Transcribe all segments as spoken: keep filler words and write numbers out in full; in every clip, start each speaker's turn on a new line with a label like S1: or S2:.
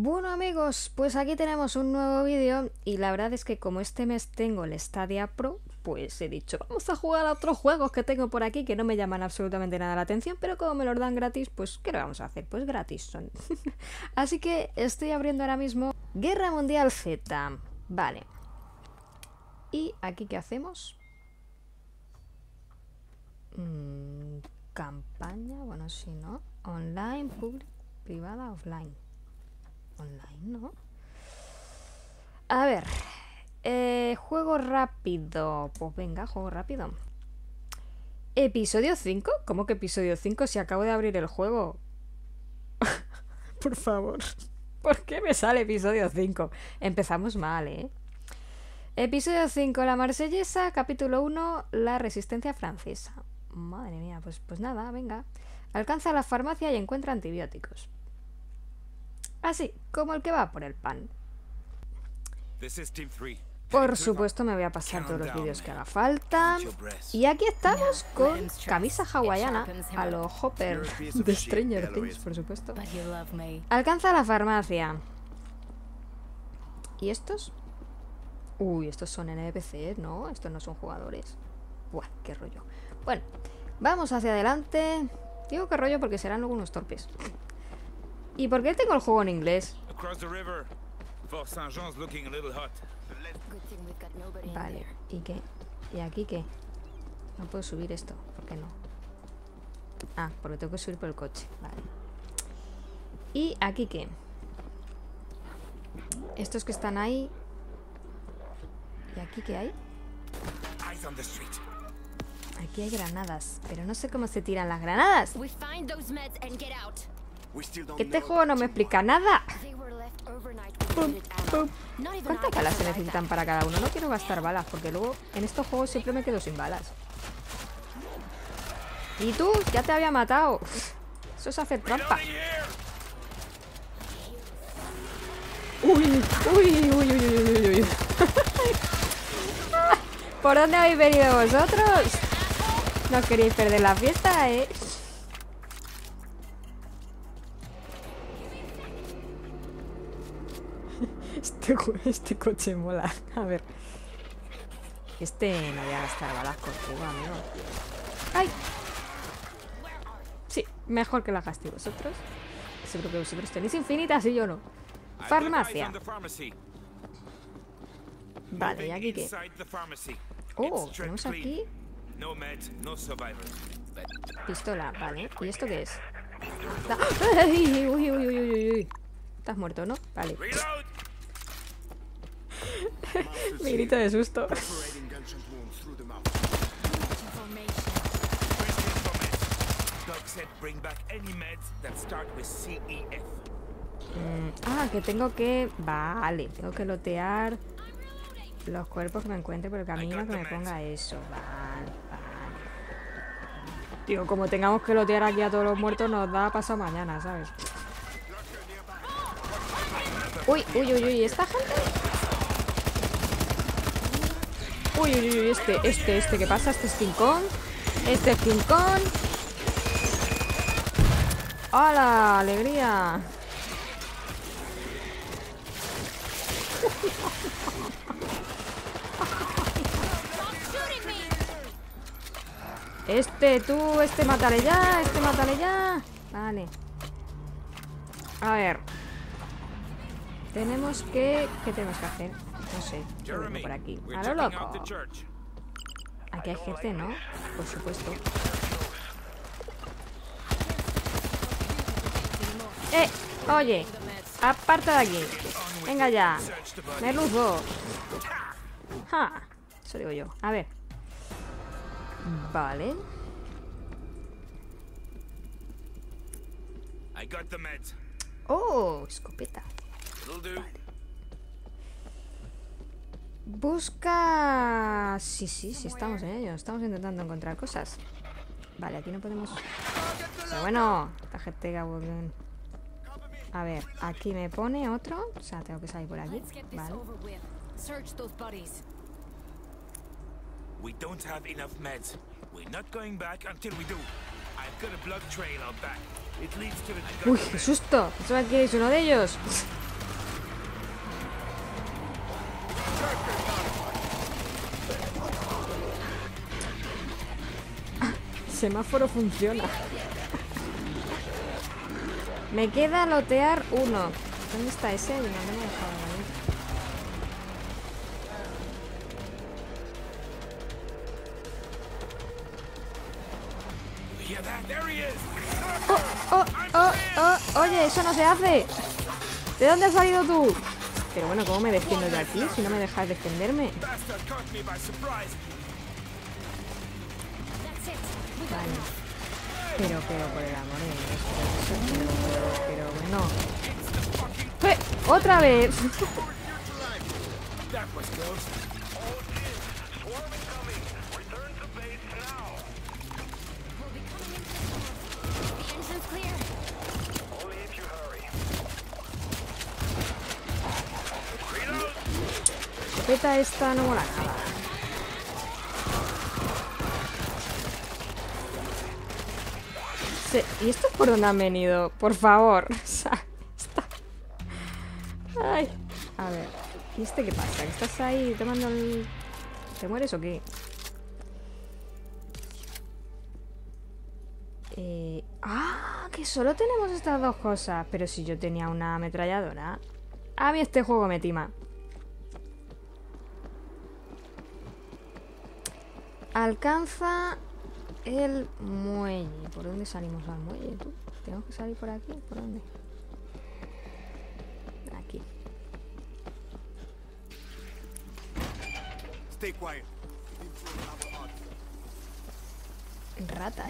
S1: Bueno amigos, pues aquí tenemos un nuevo vídeo y la verdad es que como este mes tengo el Stadia Pro, pues he dicho vamos a jugar a otros juegos que tengo por aquí que no me llaman absolutamente nada la atención, pero como me los dan gratis, pues ¿qué le vamos a hacer? Pues gratis son. Así que estoy abriendo ahora mismo Guerra Mundial Z. Vale. ¿Y aquí qué hacemos? Mm, campaña, bueno, sí, ¿no? Online, pública, privada, offline. Online, ¿no? A ver. Eh, juego rápido. Pues venga, juego rápido. ¿Episodio cinco? ¿Cómo que episodio cinco si acabo de abrir el juego? Por favor. ¿Por qué me sale episodio cinco? Empezamos mal, ¿eh? Episodio cinco, la marsellesa. Capítulo uno, la resistencia francesa. Madre mía, pues, pues nada, venga. Alcanza la farmacia y encuentra antibióticos. Así, como el que va por el pan. Por supuesto me voy a pasar todos los vídeos que haga falta. Y aquí estamos con camisa hawaiana a los Hopper de Stranger Things, por supuesto. Alcanza la farmacia. ¿Y estos? Uy, estos son N P Cs, ¿no? Estos no son jugadores. Buah, qué rollo. Bueno, vamos hacia adelante. Digo qué rollo porque serán algunos torpes. ¿Y por qué tengo el juego en inglés? Vale, ¿y qué? ¿Y aquí qué? No puedo subir esto, ¿por qué no? Ah, porque tengo que subir por el coche, vale. ¿Y aquí qué? Estos que están ahí. ¿Y aquí qué hay? Aquí hay granadas, pero no sé cómo se tiran las granadas. Que este juego no me explica nada. Pum, pum. ¿Cuántas balas se necesitan para cada uno? No quiero gastar balas porque luego en estos juegos siempre me quedo sin balas. ¿Y tú? Ya te había matado. Eso es hacer trampa. Uy, uy, uy, uy, uy, uy. ¿Por dónde habéis venido vosotros? No queréis perder la fiesta, ¿eh? Este, este coche mola. A ver. Este no voy a gastar balas contigo, amigo. ¡Ay! Sí, mejor que la gastéis vosotros. Seguro que vosotros tenéis infinitas y yo no. Farmacia. Vale, ¿y aquí qué? Oh, tenemos aquí pistola, vale. ¿Y esto qué es? ¡Ay! Uy, uy, uy, uy, uy. Estás muerto, ¿no? Vale. Mi grito de susto. Mm, ah, que tengo que... Vale, tengo que lotear los cuerpos que me encuentre por el camino, que me ponga eso. Vale, vale. Digo, como tengamos que lotear aquí a todos los muertos, nos da pasado mañana, ¿sabes? Uy, uy, uy, uy, ¿esta gente? Uy, uy, uy, este, este, este, ¿qué pasa? Este es King Kong. Este es King Kong. ¡Hala! ¡Alegría! Este, tú, este, mátale ya, este, mátale ya. Vale. A ver. Tenemos que... ¿Qué tenemos que hacer? No sé. Por aquí. A lo loco. Aquí hay gente, ¿no? Por supuesto. ¡Eh! Oye. Aparta de aquí. Venga ya. Merluzo. Ja. Eso digo yo. A ver. Vale. Oh, escopeta. Vale. Busca... Sí, sí, sí, estamos en ello. Estamos intentando encontrar cosas. Vale, aquí no podemos... Pero bueno, esta gente que... A ver, aquí me pone otro. O sea, tengo que salir por aquí. Vale. Uy, qué susto. ¿Eso aquí es uno de ellos? semáforo funciona. Me queda lotear uno. ¿Dónde está ese? No, no me he dejado venir. Oh, oh, oh, oh. Oye, eso no se hace. ¿De dónde has salido tú? Pero bueno, ¿cómo me defiendo de aquí si no me dejas defenderme? Vale. Pero, pero, por el amor de Dios. Pero, pero, pero bueno. ¡Eh! ¡Otra vez! La escopeta esta no mola nada. Sí, ¿y esto por dónde han venido? Por favor. O sea, está... Ay. A ver. ¿Y este qué pasa? ¿Que estás ahí tomando el... ¿Te mueres o qué? Eh... Ah, que solo tenemos estas dos cosas. Pero si yo tenía una ametralladora. A mí este juego me tima. Alcanza el muelle. ¿Por dónde salimos al muelle, tú? ¿Tenemos que salir por aquí? ¿Por dónde? Aquí. Ratas.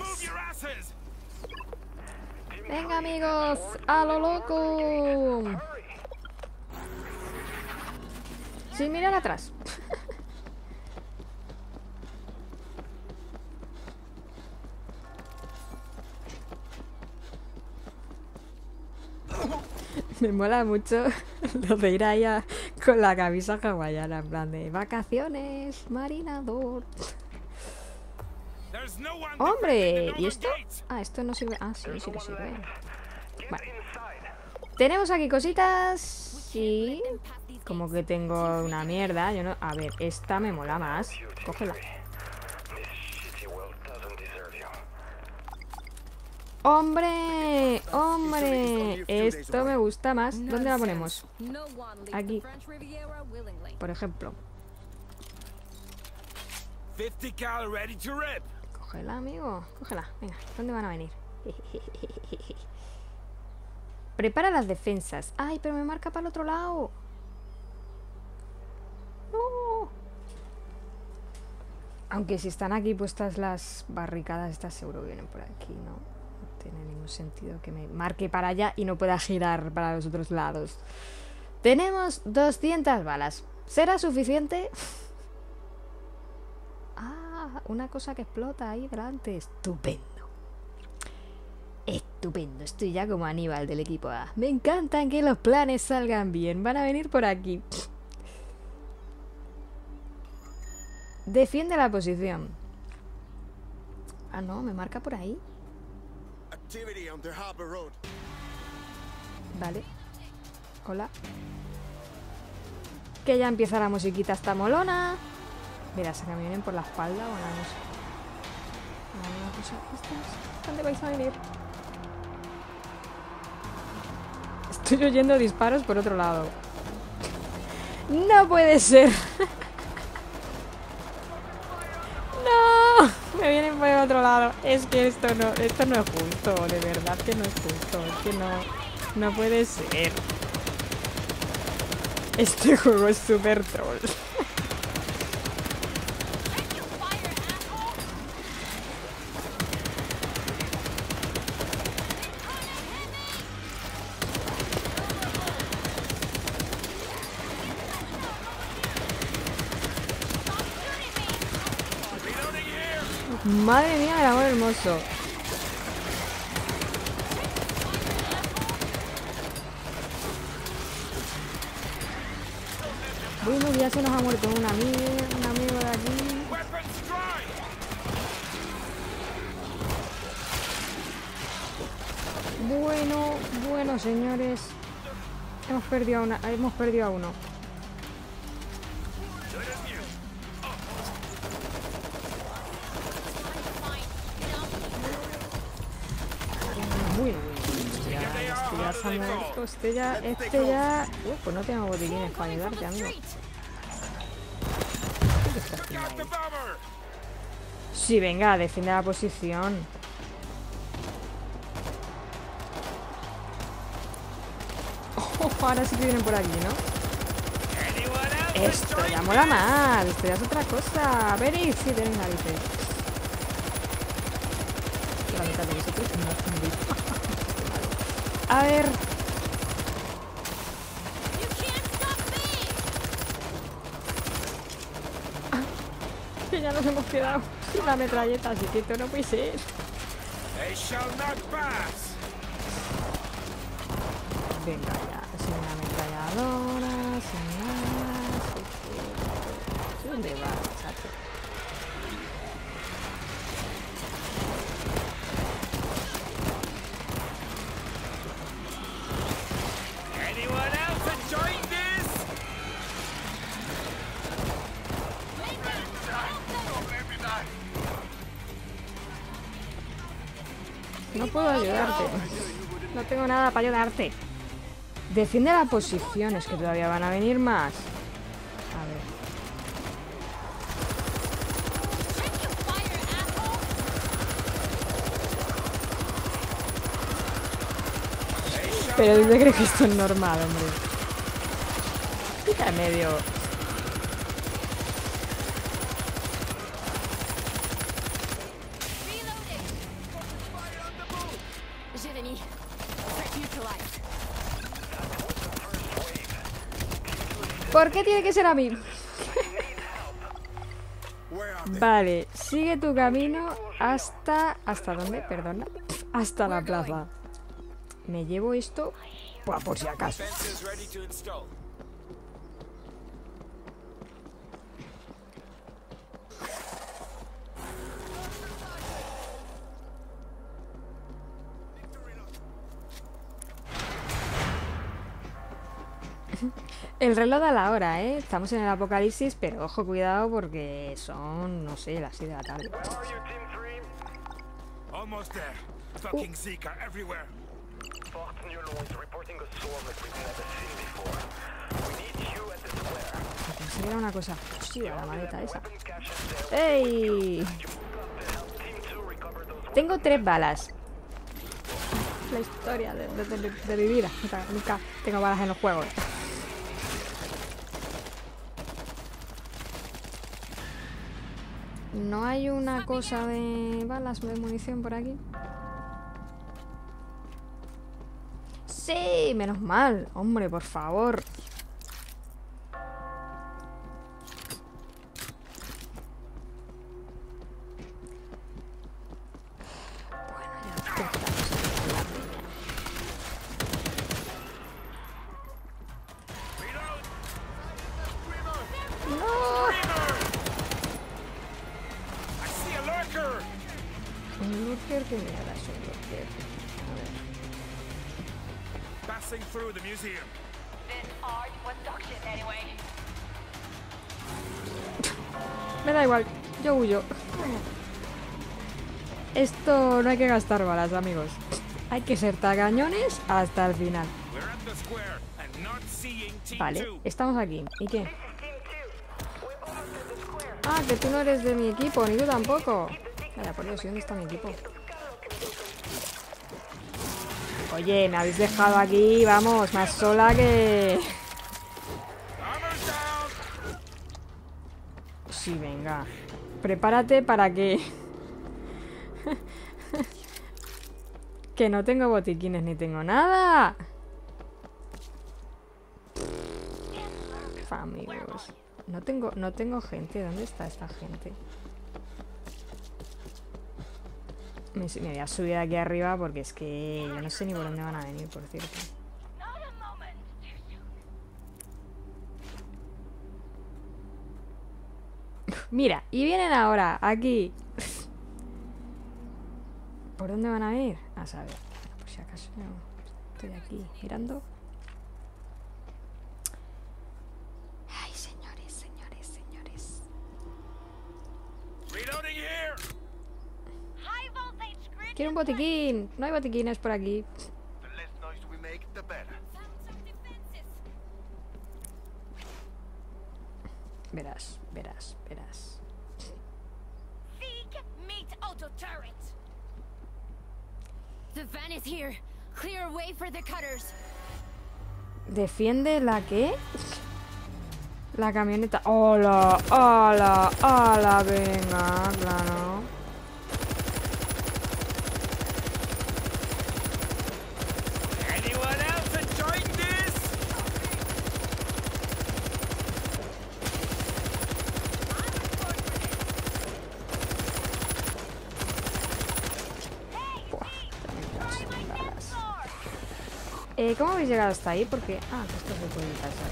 S1: Venga, amigos, a lo loco. Sin mirar atrás. Me mola mucho lo de ir allá con la camisa hawaiana, en plan de vacaciones, marinador. ¡Hombre! ¿Y esto? Ah, esto no sirve. Ah, sí, sí que sirve. Vale. Tenemos aquí cositas. Sí. Como que tengo una mierda. Yo no... A ver, esta me mola más. Cógela. ¡Hombre! ¡Hombre! Esto me gusta más. ¿Dónde la ponemos? Aquí. Por ejemplo. Cógela, amigo. Cógela. Venga, ¿dónde van a venir? Prepara las defensas. ¡Ay, pero me marca para el otro lado! ¡No! Aunque si están aquí puestas las barricadas, estas seguro que vienen por aquí, ¿no? No tiene ningún sentido que me marque para allá y no pueda girar para los otros lados. Tenemos doscientas balas. ¿Será suficiente? Ah, una cosa que explota ahí delante. Estupendo. Estupendo. Estoy ya como Aníbal del equipo A. Me encantan que los planes salgan bien. Van a venir por aquí. Defiende la posición. Ah, no, me marca por ahí. Vale. Hola. Que ya empieza la musiquita esta molona. Mira, se me vienen por la espalda o no sé. Una cosa. ¿Dónde vais a venir? Estoy oyendo disparos por otro lado. No puede ser. No, me vienen por el otro lado. Es que esto no, esto no es justo, de verdad que no es justo. Es que no, no puede ser. Este juego es súper troll. Madre mía, el amor hermoso. Bueno, ya se nos ha muerto un amigo, un amigo de aquí. Bueno, bueno, señores. Hemos perdido a una, hemos perdido a uno. Uy, uy, uy, ya, este ya se ha muerto. Este ya, este ya... Uh, pues no tengo botiquines para ayudarte, amigo. ¿Qué estás haciendo ahí? Sí, venga, defiende la posición. Oh, ahora sí que vienen por aquí, ¿no? Esto ya mola más. Esto ya es otra cosa. Venid, sí, tenéis narices. La mitad de vosotros no es un bicho. A ver. Ah, que ya nos hemos quedado sin la metralleta, así que esto no puede ser. Venga ya, sin una ametralladora, sin nada. ¿Dónde va, chacho? No puedo ayudarte. No tengo nada para ayudarte. Defiende la posición, es que todavía van a venir más. A ver. Pero yo creo que esto es normal, hombre. Quita medio. ¿Por qué tiene que ser a mí? Vale, sigue tu camino hasta... ¿Hasta dónde? Perdona. Hasta la plaza. Me llevo esto pues, por si acaso. El reloj da la hora, ¿eh? Estamos en el apocalipsis, pero ojo, cuidado porque son, no sé, las seis de la tarde. Uh. Conseguir una cosa. Hostia, la maleta esa. ¡Ey! Tengo tres balas. La historia de, de, de, de mi vida. Nunca, nunca tengo balas en los juegos. ¿No hay una cosa de balas de munición por aquí? Sí, menos mal. Hombre, por favor. ¿Qué mierda es un lurker? A ver. Me da igual, yo huyo. Esto no hay que gastar balas, amigos. Hay que ser tagañones hasta el final. Vale, estamos aquí. ¿Y qué? Ah, que tú no eres de mi equipo, ni tú tampoco. Vaya, por Dios, ¿y dónde está mi equipo? Oye, me habéis dejado aquí, vamos, más sola que... Sí, venga. Prepárate para que... que no tengo botiquines ni tengo nada. Amigos. No tengo, no tengo gente. ¿Dónde está esta gente? Me, me voy a subir aquí arriba porque es que yo no sé ni por dónde van a venir, por cierto. Mira, y vienen ahora, aquí. ¿Por dónde van a venir? A saber. Bueno, por si acaso no. Estoy aquí mirando. Ay, señores, señores, señores. Quiero quiero un botiquín. No hay botiquines por aquí. Verás, verás, verás. ¿Defiende la qué? La camioneta. ¡Hola! ¡Hola! ¡Hola! Venga, claro. Eh, ¿Cómo habéis llegado hasta ahí? Porque... Ah, que esto se puede pasar.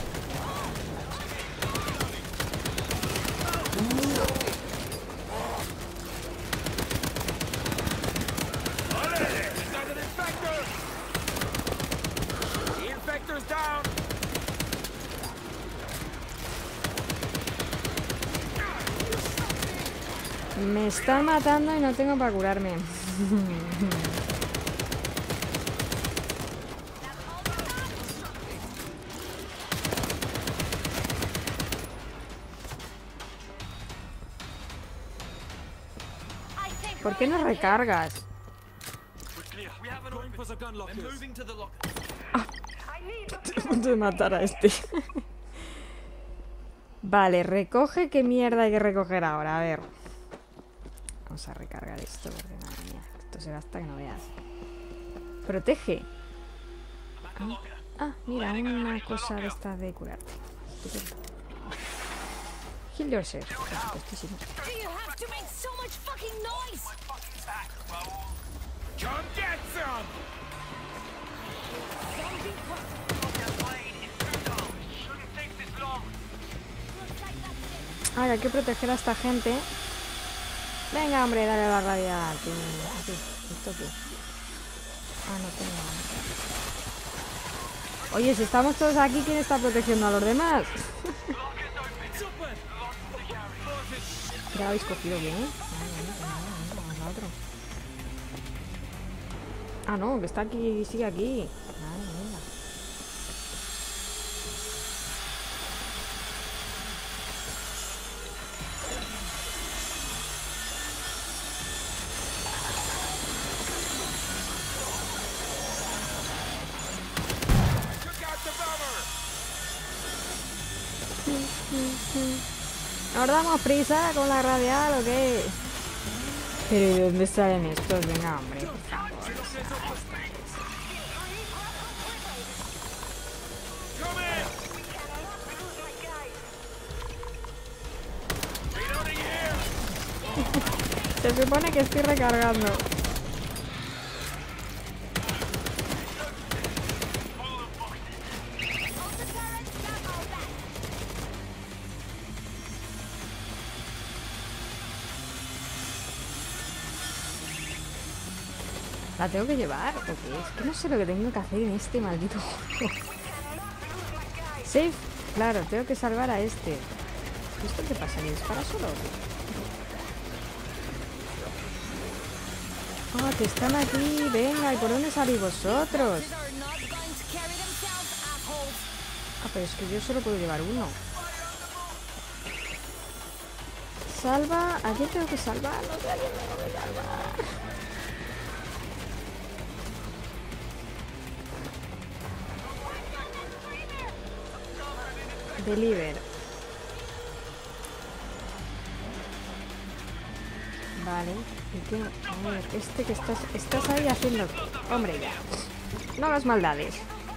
S1: Me están matando y no tengo para curarme. ¿Por qué no recargas? Ah, estoy a punto de matar a este. Vale, recoge. ¿Qué mierda hay que recoger ahora? A ver. Vamos a recargar esto porque madre mía, esto se gasta que no veas. Protege. Ah, ah, mira, una cosa de esta de curarte. Heal yourself. Por supuestísimo. Ahora hay que proteger a esta gente. Venga, hombre, dale la radial. Aquí, esto aquí. Ah, no tengo nada. Oye, si estamos todos aquí, ¿quién está protegiendo a los demás? Ya habéis cogido bien, ¿eh? Vamos a otro. Ah, no, que está aquí, sigue aquí. Vale, venga. ¿Nos damos prisa con la radial o qué? Pero ¿de dónde salen estos? Venga, hombre, por favor. Se supone que estoy recargando. ¿La tengo que llevar? ¿O qué? Es que no sé lo que tengo que hacer en este maldito juego. Save. Claro, tengo que salvar a este. ¿Esto qué pasa? ¿Que dispara solo? Oh, que están aquí. Venga, ¿y por dónde salís vosotros? Ah, pero es que yo solo puedo llevar uno. Salva. ¿A quién tengo que salvar? No sé a quién tengo que salvar. Deliver. Vale. ¿Y qué? A ver, este que estás, estás ahí haciendo... Hombre, ya. No hagas maldades.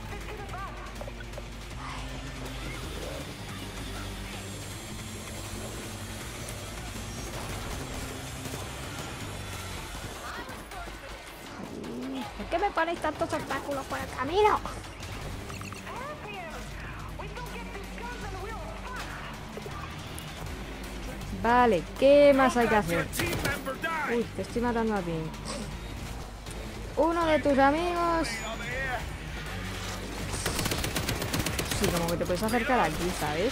S1: ¿Por qué me ponéis tantos obstáculos por el camino? Vale, ¿qué más hay que hacer? Uy, te estoy matando a ti. Uno de tus amigos. Sí, como que te puedes acercar aquí, ¿sabes?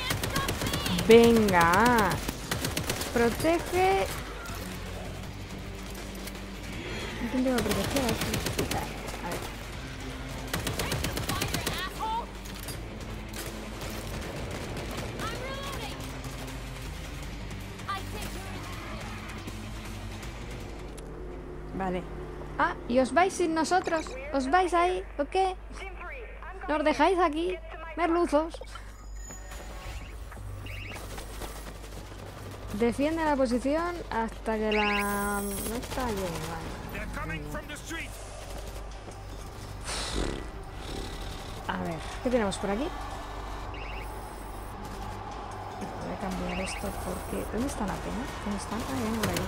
S1: Venga. Protege. quién tengo que proteger? A ver. Vale. Ah, ¿y os vais sin nosotros? ¿Os vais ahí o qué? ¿Nos dejáis aquí? Merluzos. Defiende la posición hasta que la... no está bien, vale. A ver, ¿qué tenemos por aquí? Voy a cambiar esto porque... ¿Dónde está la pena? ¿Dónde está? Ah, ya no por ahí.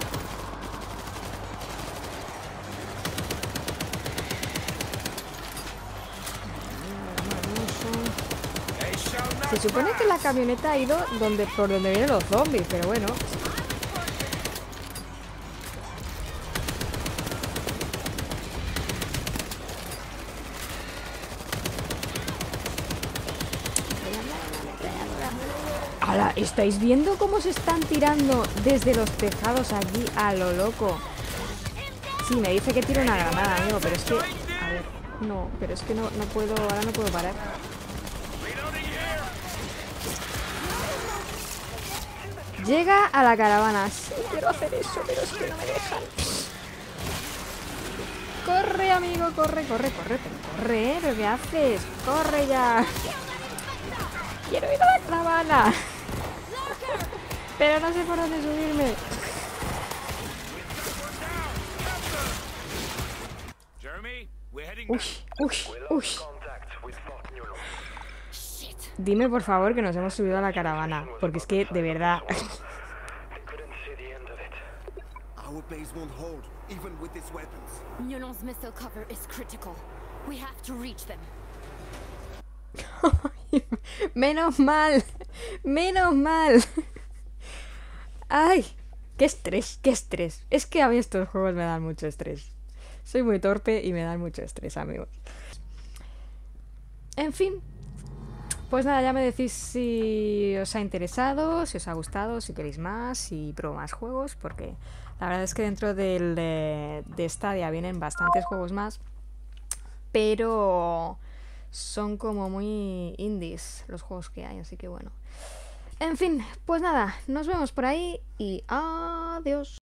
S1: Se supone que la camioneta ha ido donde, por donde vienen los zombies, pero bueno. ¡Hala! ¿Estáis viendo cómo se están tirando desde los tejados aquí a lo loco? Sí, me dice que tiro una granada, amigo, pero es que... A ver, no, pero es que no, no puedo... Ahora no puedo parar. Llega a la caravana. Sí, quiero hacer eso, pero es que no me dejan. Corre, amigo, corre, corre, corre. Pero corre, ¿eh? ¿Pero qué haces? Corre ya. Quiero ir a la caravana. Pero no sé por dónde subirme. Uy, uy, uy. Dime por favor que nos hemos subido a la caravana, porque es que de verdad. Menos mal, menos mal. Ay, qué estrés, qué estrés. Es que a mí estos juegos me dan mucho estrés. Soy muy torpe y me dan mucho estrés, amigos. En fin. Pues nada, ya me decís si os ha interesado, si os ha gustado, si queréis más, si pruebo más juegos, porque la verdad es que dentro del, de, de Stadia vienen bastantes juegos más, pero son como muy indies los juegos que hay, así que bueno. En fin, pues nada, nos vemos por ahí y adiós.